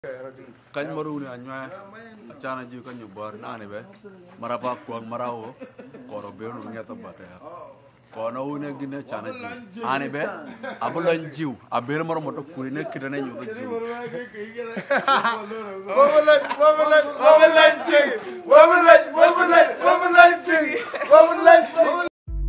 Kan maru ni anjma acana ju kan nyobar na ni be marapa kuang marao koro be no ngata bata ya kono une gine acana ju ani be abulan ju abere maro moto kuri ne kidane nyu ju wabalan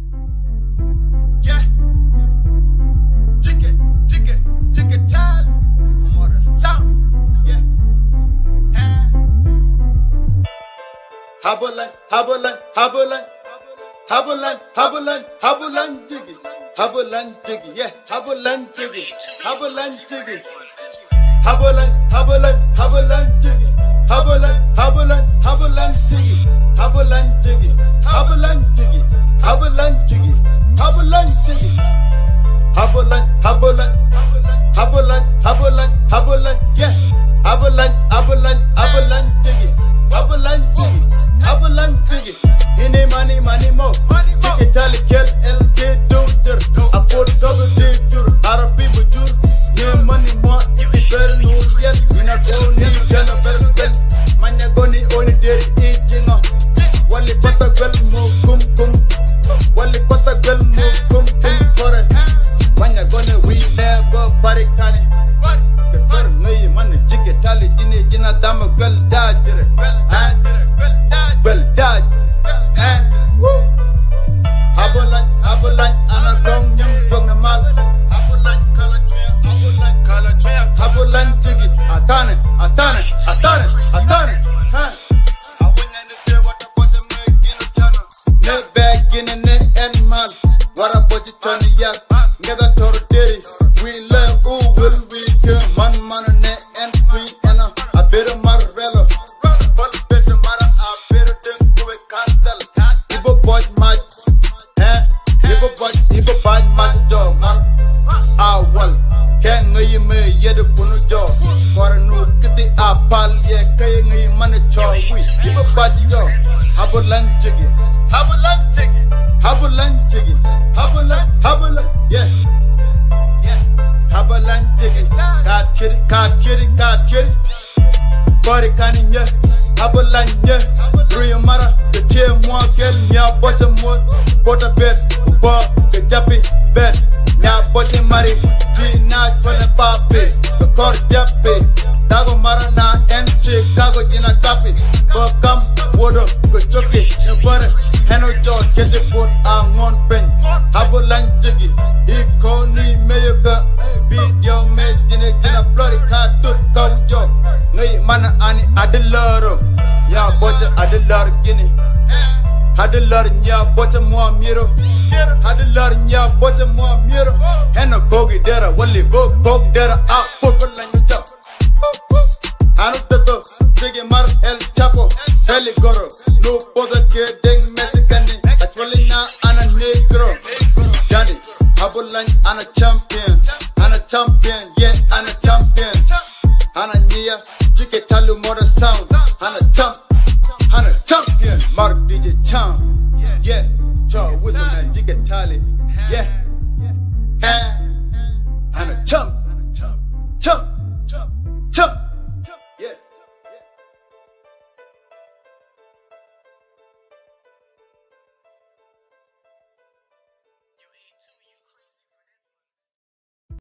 Habulan jiggy, yeah, habulan jiggy, habulan jiggy, habulan jiggy, habulan jiggy, habulan jiggy, habulan jiggy, habulan jiggy, habulan jiggy, habulan, yeah, habulan jiggy, habulan jiggy, ini money mo. Tali kel LK do afford double day jur Arabi bujur ne money mo ibi ber no yet ina go ni jana ber manya goni oni deri eating wali pata gel mo kum wali pata gel mo kum kore manya goni we never barikani the ber nei man jige tali jina dama gel dajre bel daj Habulan ana gong nyam gong na mal Habulan kala tuya Habulan jigi atane ha Abunya ne te wata boje me gino chana ne bag gine ne en mal wara boje chani ya ngeda tor deri we love who will we come man ne en free ena abere marvelo bol bete mara abere den kuwe kantal ibo boy ma Ibu bad man jo mar awal keng ngi me yedu punu jo koranu kiti apal ye kay ngi man cho wi ibu bad jo habulan jigi yeah habulan jigi ka chiri bari kaninya habulan nya ruya mara de che mo gel nya bota bet bo ke japi bet nya bote mari di na tole papi the kor japi dago mara na en Chicago jina kapi bo kam wodo go choki ne bare heno jo kete pot angon pen habulan jigi ikoni meyuka video me jina bloody ka tut kau jo ngai mana ani adilaro ya bote adilar gini Hadilar nya bote mo miro Hadilar nya bote mo miro Hena kogi dera wali go dera a poko lanyo chap Anu tato Tigi mar el chapo Heli goro No poda ke deng Mexicani Actually na ana negro Jani Habulan ana champion Yeah ana champion Ana nia Jike talu moda sound Ana champion Mark DJ Cham yeah Joe with the man Jike Tali yeah Ana champ